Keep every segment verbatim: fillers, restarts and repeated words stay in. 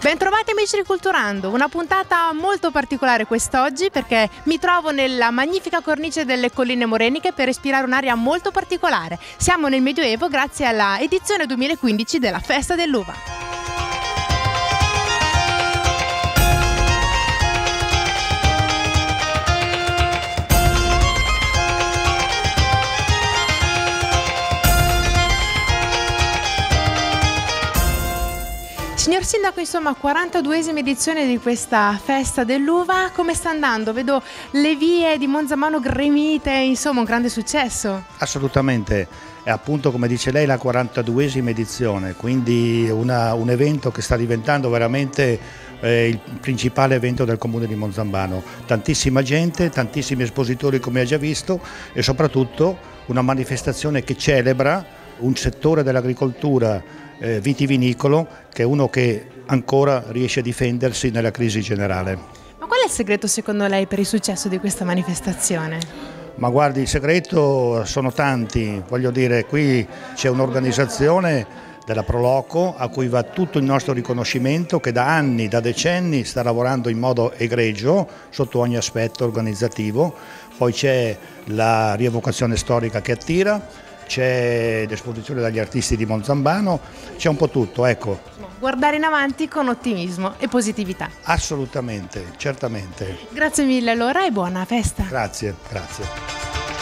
Bentrovati amici di Culturando, una puntata molto particolare quest'oggi perché mi trovo nella magnifica cornice delle Colline Moreniche per respirare un'aria molto particolare. Siamo nel Medioevo grazie alla edizione duemilaquindici della Festa dell'Uva. Signor Sindaco, insomma, quarantaduesima edizione di questa Festa dell'Uva, come sta andando? Vedo le vie di Monzamano gremite, insomma un grande successo. Assolutamente, è appunto come dice lei la quarantaduesima edizione, quindi una, un evento che sta diventando veramente eh, il principale evento del comune di Monzambano. Tantissima gente, tantissimi espositori come ha già visto e soprattutto una manifestazione che celebra un settore dell'agricoltura Eh, vitivinicolo che è uno che ancora riesce a difendersi nella crisi generale. Ma qual è il segreto secondo lei per il successo di questa manifestazione? Ma guardi, il segreto sono tanti, voglio dire, qui c'è un'organizzazione della Proloco a cui va tutto il nostro riconoscimento, che da anni, da decenni sta lavorando in modo egregio sotto ogni aspetto organizzativo. Poi c'è la rievocazione storica che attira, c'è l'esposizione dagli artisti di Monzambano, c'è un po' tutto, ecco. Guardare in avanti con ottimismo e positività. Assolutamente, certamente. Grazie mille allora e buona festa. Grazie, grazie.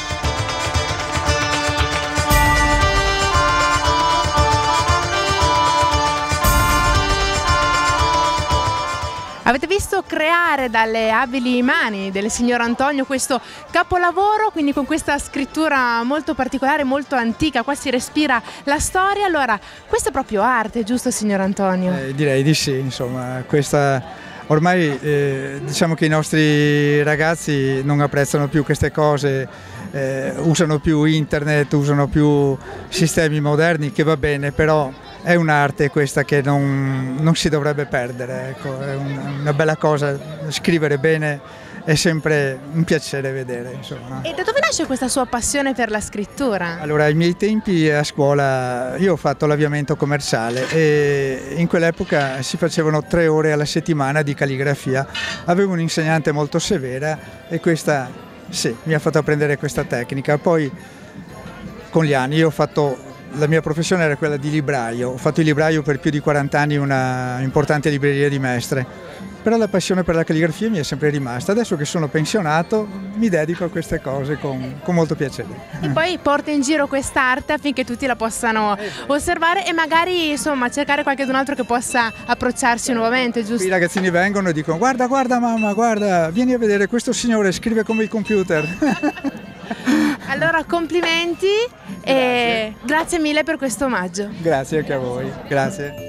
Avete visto creare dalle abili mani del signor Antonio questo capolavoro, quindi con questa scrittura molto particolare, molto antica, qua si respira la storia. Allora, questa è proprio arte, giusto signor Antonio? Eh, direi di sì, insomma, questa ormai eh, diciamo che i nostri ragazzi non apprezzano più queste cose, eh, usano più internet, usano più sistemi moderni, che va bene, però è un'arte questa che non, non si dovrebbe perdere, ecco. È un, una bella cosa, scrivere bene è sempre un piacere vedere, insomma. E da dove nasce questa sua passione per la scrittura? Allora, ai miei tempi a scuola io ho fatto l'avviamento commerciale e in quell'epoca si facevano tre ore alla settimana di calligrafia. Avevo un'insegnante molto severa e questa sì, mi ha fatto apprendere questa tecnica. Poi con gli anni io ho fatto... La mia professione era quella di libraio, ho fatto il libraio per più di quaranta anni in una importante libreria di Mestre, però la passione per la calligrafia mi è sempre rimasta. Adesso che sono pensionato mi dedico a queste cose con, con molto piacere. E poi porta in giro quest'arte affinché tutti la possano osservare e magari insomma cercare qualcun altro che possa approcciarsi nuovamente, giusto? I ragazzini vengono e dicono guarda, guarda mamma, guarda, vieni a vedere questo signore, scrive come il computer. Allora complimenti e grazie mille per questo omaggio. Grazie anche a voi, grazie.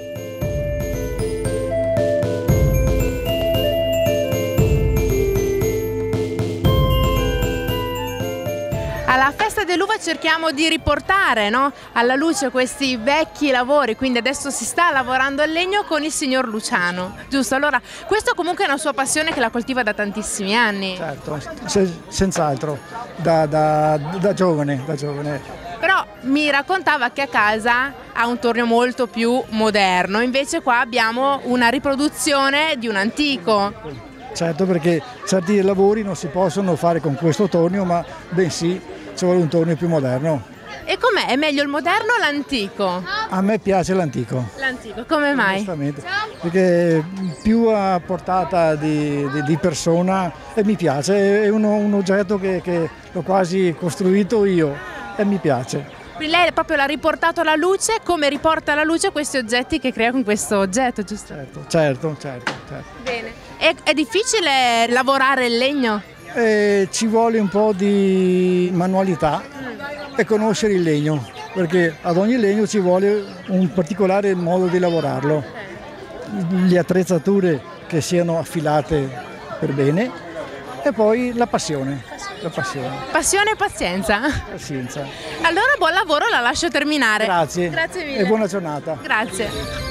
Alla Festa dell'Uva cerchiamo di riportare, no, alla luce questi vecchi lavori, quindi adesso si sta lavorando al legno con il signor Luciano, giusto? Allora, questo comunque è una sua passione che la coltiva da tantissimi anni. Certo, se, senz'altro, da, da, da giovane, da giovane. Però mi raccontava che a casa ha un tornio molto più moderno, invece qua abbiamo una riproduzione di un antico. Certo, perché certi lavori non si possono fare con questo tornio, ma bensì ci vuole un tornio più moderno. E com'è? È meglio il moderno o l'antico? A me piace l'antico. L'antico, come mai? Giustamente, perché più a portata di, di, di persona e mi piace, è uno, un oggetto che, che l'ho quasi costruito io e mi piace. Quindi lei proprio l'ha riportato alla luce, come riporta alla luce questi oggetti che crea con questo oggetto, giusto? Certo, certo, certo. certo. Bene. È, è difficile lavorare il legno? E ci vuole un po' di manualità e conoscere il legno, perché ad ogni legno ci vuole un particolare modo di lavorarlo. Le attrezzature che siano affilate per bene e poi la passione. La passione. Passione e pazienza. Pazienza. Allora buon lavoro, la lascio terminare. Grazie. Grazie mille. E buona giornata. Grazie.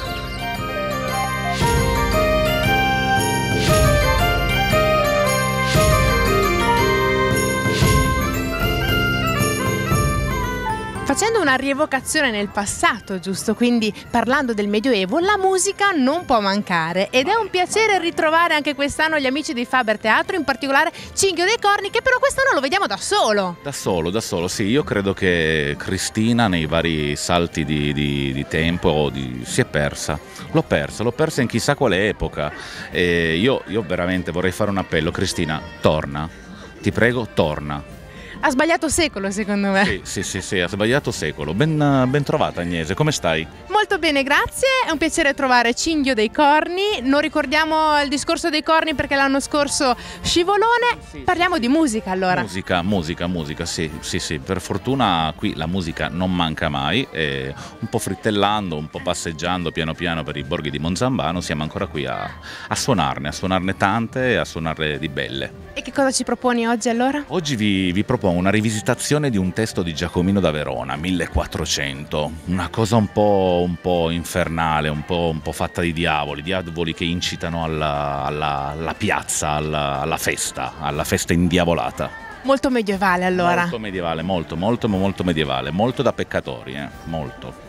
Facendo una rievocazione nel passato, giusto? Quindi parlando del Medioevo, la musica non può mancare ed è un piacere ritrovare anche quest'anno gli amici di Faber Teatro, in particolare Cinghio dei Corni, che però quest'anno lo vediamo da solo. Da solo, da solo, sì. Io credo che Cristina nei vari salti di, di, di tempo di, si è persa. L'ho persa, l'ho persa in chissà quale epoca. E io, io veramente vorrei fare un appello. Cristina, torna. Ti prego, torna. Ha sbagliato secolo, secondo me. Sì, sì, sì, sì, ha sbagliato secolo. Ben, ben trovata, Agnese, come stai? Molto bene, grazie. È un piacere trovare Cinghio dei Corni. Non ricordiamo il discorso dei corni perché l'anno scorso scivolone. Sì. Parliamo di musica allora. Musica, musica, musica, sì, sì, sì. Per fortuna qui la musica non manca mai. E un po' frittellando, un po' passeggiando piano piano per i borghi di Monzambano, siamo ancora qui a, a suonarne, a suonarne tante e a suonarne di belle. E che cosa ci proponi oggi allora? Oggi vi, vi propongo una rivisitazione di un testo di Giacomino da Verona, millequattrocento, una cosa un po', un po' infernale, un po', un po' fatta di diavoli, diavoli che incitano alla, alla, alla piazza, alla, alla festa, alla festa indiavolata. Molto medievale allora. Molto medievale, molto, molto, molto medievale, molto da peccatori, eh, molto.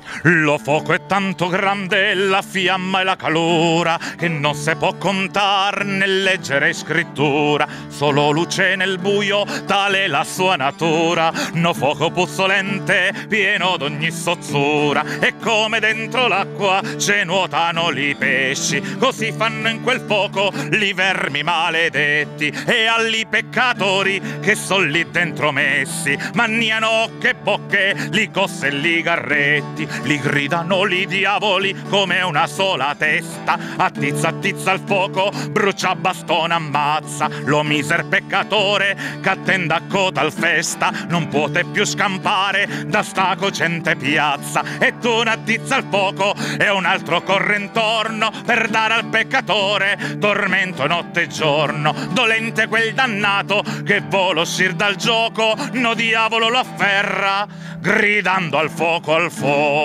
Lo fuoco è tanto grande, la fiamma e la calura, che non si può contar né leggere scrittura. Solo luce nel buio, tale la sua natura. No fuoco puzzolente, pieno d'ogni sozzura. E come dentro l'acqua ce nuotano li pesci, così fanno in quel fuoco li vermi maledetti. E alli peccatori che son lì dentro messi, manniano ocche e bocche, li cosse e li garretti. Li gridano li diavoli come una sola testa. Attizza, attizza il fuoco, brucia, bastona, ammazza. Lo miser peccatore che attende a coda al festa non puote più scampare da sta cocente piazza. E tu un attizza il fuoco e un altro corre intorno per dare al peccatore tormento notte e giorno. Dolente quel dannato che vuole uscir dal gioco, no diavolo lo afferra gridando al fuoco, al fuoco.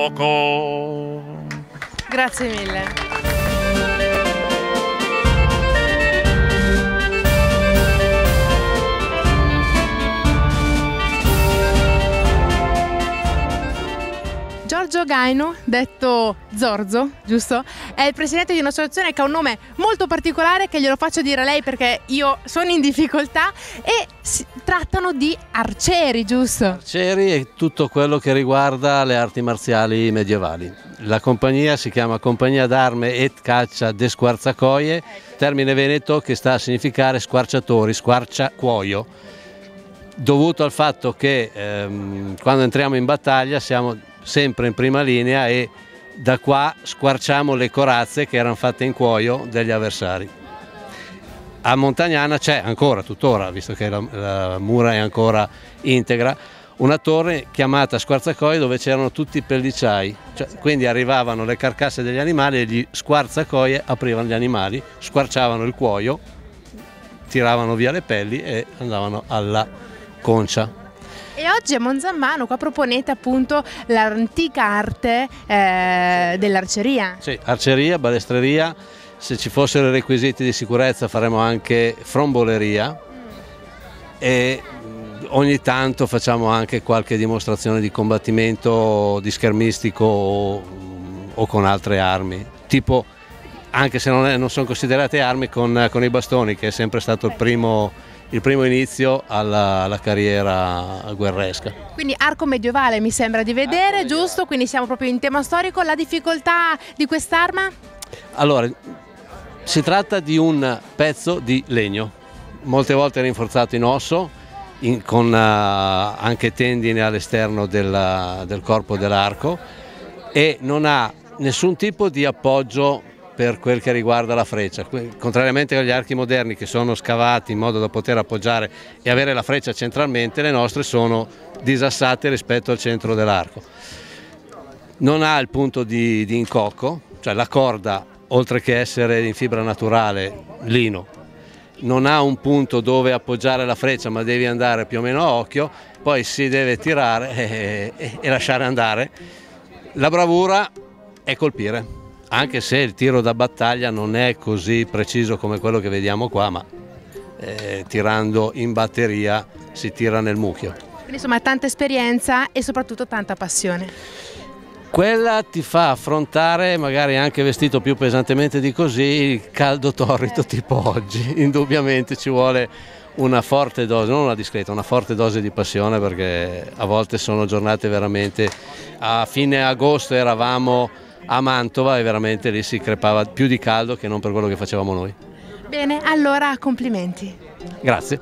Grazie mille. Giorgio Gaino, detto Zorzo, giusto? È il presidente di un'associazione che ha un nome molto particolare, che glielo faccio dire a lei perché io sono in difficoltà, e si trattano di arcieri, giusto? Arcieri e tutto quello che riguarda le arti marziali medievali. La compagnia si chiama Compagnia d'Arme et Caccia de Squarciacoie, termine veneto che sta a significare squarciatori, squarciacuoio, dovuto al fatto che ehm, quando entriamo in battaglia siamo sempre in prima linea e da qua squarciamo le corazze che erano fatte in cuoio degli avversari. A Montagnana c'è ancora, tuttora, visto che la, la mura è ancora integra, una torre chiamata Squarciacoie dove c'erano tutti i pellicciai, cioè, quindi arrivavano le carcasse degli animali e gli squarciacoie aprivano gli animali, squarciavano il cuoio, tiravano via le pelli e andavano alla concia. E oggi a Monzambano qua proponete appunto l'antica arte eh, dell'arceria. Sì, arceria, balestreria, se ci fossero i requisiti di sicurezza faremo anche fromboleria mm. e ogni tanto facciamo anche qualche dimostrazione di combattimento di schermistico o, o con altre armi, tipo, anche se non, è, non sono considerate armi, con, con i bastoni, che è sempre stato il primo... il primo inizio alla, alla carriera guerresca. Quindi arco medievale mi sembra di vedere, arco giusto? Medievale. Quindi siamo proprio in tema storico. La difficoltà di quest'arma? Allora, si tratta di un pezzo di legno, molte volte rinforzato in osso, in, con uh, anche tendine all'esterno del, del corpo dell'arco, e non ha nessun tipo di appoggio per quel che riguarda la freccia, contrariamente agli archi moderni che sono scavati in modo da poter appoggiare e avere la freccia centralmente, le nostre sono disassate rispetto al centro dell'arco. Non ha il punto di, di incocco, cioè la corda, oltre che essere in fibra naturale, lino, non ha un punto dove appoggiare la freccia, ma devi andare più o meno a occhio, poi si deve tirare e, e, e lasciare andare. La bravura è colpire. Anche se il tiro da battaglia non è così preciso come quello che vediamo qua, ma eh, tirando in batteria si tira nel mucchio. Quindi insomma tanta esperienza e soprattutto tanta passione. Quella ti fa affrontare, magari anche vestito più pesantemente di così, il caldo torrido eh. tipo oggi. Indubbiamente ci vuole una forte dose, non una discreta, una forte dose di passione, perché a volte sono giornate veramente, a fine agosto eravamo a Mantova e veramente lì si crepava più di caldo che non per quello che facevamo noi. Bene, allora complimenti. Grazie.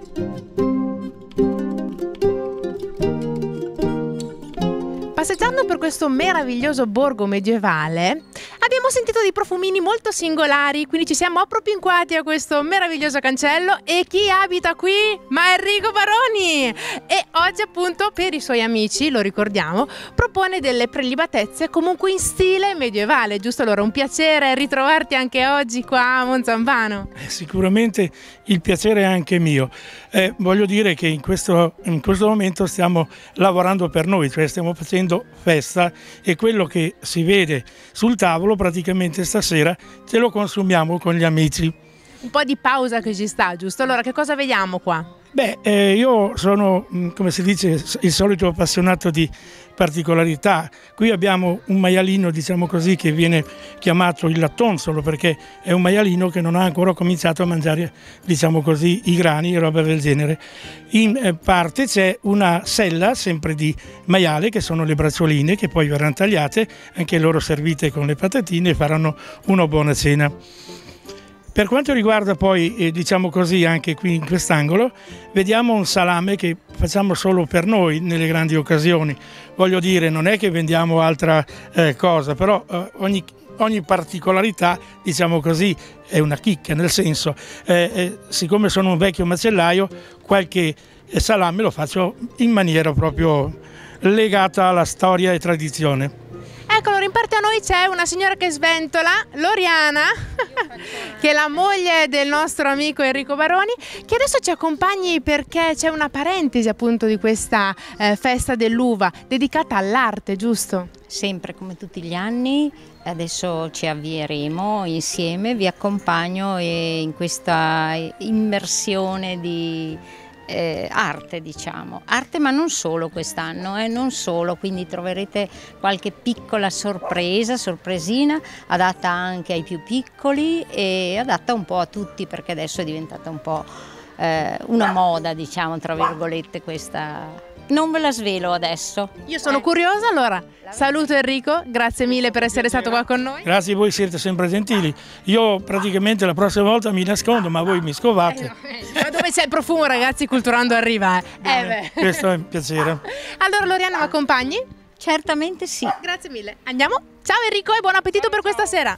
Passeggiando per questo meraviglioso borgo medievale abbiamo sentito dei profumini molto singolari, quindi ci siamo appropinquati a questo meraviglioso cancello. E chi abita qui? Ma Enrico Baroni! E oggi appunto per i suoi amici, lo ricordiamo, propone delle prelibatezze comunque in stile medievale, giusto? Allora un piacere ritrovarti anche oggi qua a Monzambano. Eh, sicuramente il piacere è anche mio. Eh, voglio dire che in questo, in questo momento stiamo lavorando per noi, cioè stiamo facendo festa, e quello che si vede sul tavolo praticamente stasera ce lo consumiamo con gli amici. Un po' di pausa che ci sta, giusto? Allora che cosa vediamo qua? Beh, eh, io sono, come si dice, il solito appassionato di particolarità. Qui abbiamo un maialino, diciamo così, che viene chiamato il lattonsolo, perché è un maialino che non ha ancora cominciato a mangiare, diciamo così, i grani e roba del genere. In parte c'è una sella, sempre di maiale, che sono le braccioline, che poi verranno tagliate, anche loro servite con le patatine, e faranno una buona cena. Per quanto riguarda poi, eh, diciamo così, anche qui in quest'angolo, vediamo un salame che facciamo solo per noi nelle grandi occasioni. Voglio dire, non è che vendiamo altra eh, cosa, però eh, ogni, ogni particolarità, diciamo così, è una chicca, nel senso, eh, eh, siccome sono un vecchio macellaio, qualche salame lo faccio in maniera proprio legata alla storia e tradizione. Ecco, allora in parte a noi c'è una signora che sventola, Loriana, che è la moglie del nostro amico Enrico Baroni, che adesso ci accompagni perché c'è una parentesi appunto di questa eh, festa dell'uva dedicata all'arte, giusto? Sempre come tutti gli anni, adesso ci avvieremo insieme, vi accompagno in questa immersione di Eh, arte, diciamo, arte, ma non solo quest'anno, eh, non solo, quindi troverete qualche piccola sorpresa, sorpresina, adatta anche ai più piccoli e adatta un po' a tutti, perché adesso è diventata un po' eh, una moda, diciamo, tra virgolette, questa. Non ve la svelo adesso. Io sono eh. curiosa, allora saluto Enrico, grazie mille per essere stato qua con noi. Grazie, voi siete sempre gentili. Io praticamente la prossima volta mi nascondo, ma voi mi scovate. Eh no, eh. Ma dove c'è il profumo, ragazzi, Culturando arriva. Eh. Eh beh. Questo è un piacere. Allora Loriana, mi accompagni? Certamente sì. Grazie mille. Andiamo? Ciao Enrico e buon appetito per questa sera.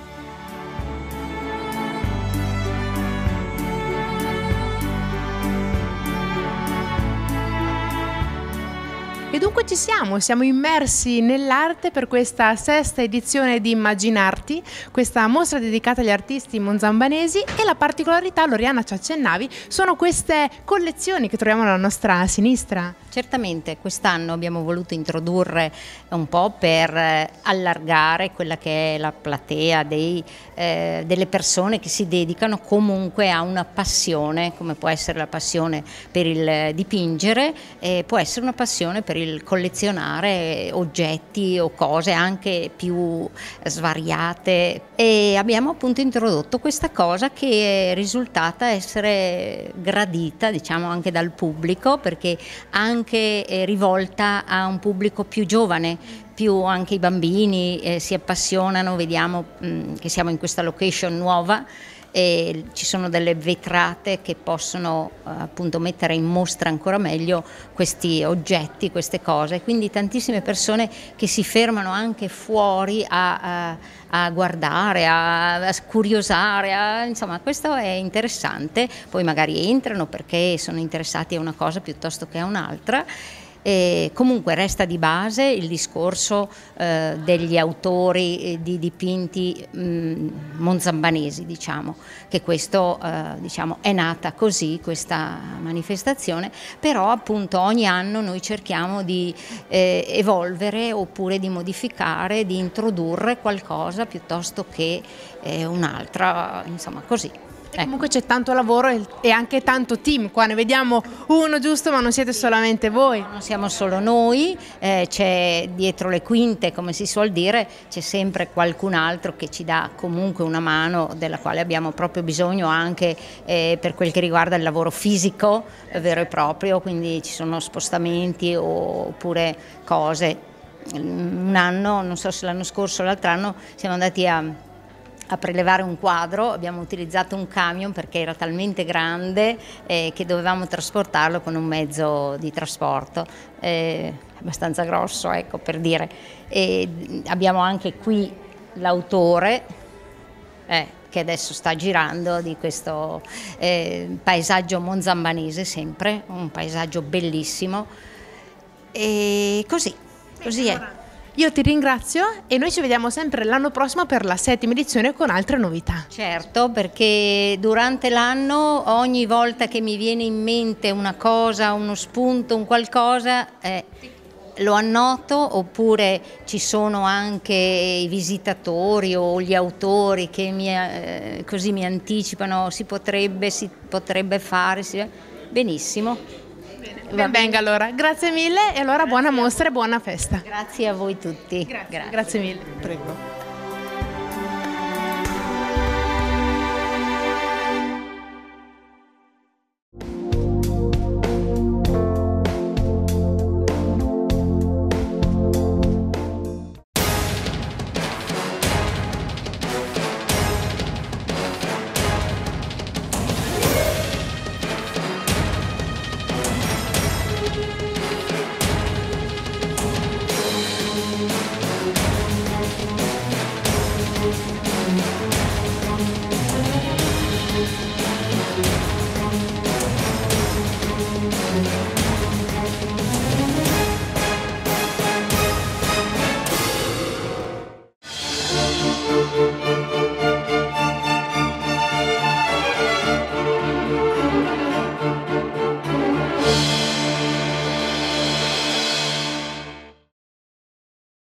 E dunque ci siamo, siamo immersi nell'arte per questa sesta edizione di Immaginarti, questa mostra dedicata agli artisti monzambanesi, e la particolarità, Loriana ci accennavi, sono queste collezioni che troviamo alla nostra sinistra. Certamente, quest'anno abbiamo voluto introdurre un po' per allargare quella che è la platea dei, eh, delle persone che si dedicano comunque a una passione, come può essere la passione per il dipingere, eh, può essere una passione per il collezionare oggetti o cose anche più svariate, e abbiamo appunto introdotto questa cosa che è risultata essere gradita, diciamo, anche dal pubblico, perché anche è rivolta a un pubblico più giovane, più anche i bambini eh, si appassionano. Vediamo mh, che siamo in questa location nuova e ci sono delle vetrate che possono eh, appunto mettere in mostra ancora meglio questi oggetti, queste cose, quindi tantissime persone che si fermano anche fuori a, a, a guardare, a, a curiosare, a, insomma questo è interessante, poi magari entrano perché sono interessati a una cosa piuttosto che a un'altra. E comunque resta di base il discorso eh, degli autori di dipinti mh, monzambanesi, diciamo, che questo eh, diciamo, è nata così questa manifestazione, però appunto ogni anno noi cerchiamo di eh, evolvere oppure di modificare, di introdurre qualcosa piuttosto che eh, un'altra, insomma così. E comunque c'è tanto lavoro e- e anche tanto team, qua ne vediamo uno giusto, ma non siete solamente voi. Non siamo solo noi, eh, c'è dietro le quinte, come si suol dire, c'è sempre qualcun altro che ci dà comunque una mano, della quale abbiamo proprio bisogno anche eh, per quel che riguarda il lavoro fisico eh, vero e proprio, quindi ci sono spostamenti oppure cose. Un anno, non so se l'anno scorso o l'altro anno, siamo andati a a prelevare un quadro, abbiamo utilizzato un camion perché era talmente grande eh, che dovevamo trasportarlo con un mezzo di trasporto eh, abbastanza grosso, ecco, per dire. E abbiamo anche qui l'autore eh, che adesso sta girando di questo eh, paesaggio monzambanese, sempre un paesaggio bellissimo, e così, così è. Io ti ringrazio e noi ci vediamo sempre l'anno prossimo per la settima edizione con altre novità. Certo, perché durante l'anno ogni volta che mi viene in mente una cosa, uno spunto, un qualcosa, eh, lo annoto, oppure ci sono anche i visitatori o gli autori che mi, eh, così mi anticipano, si potrebbe, si potrebbe fare, si... benissimo. Ben venga allora, grazie mille e allora buona mostra e buona festa. Grazie a voi tutti. Grazie, grazie mille. Prego.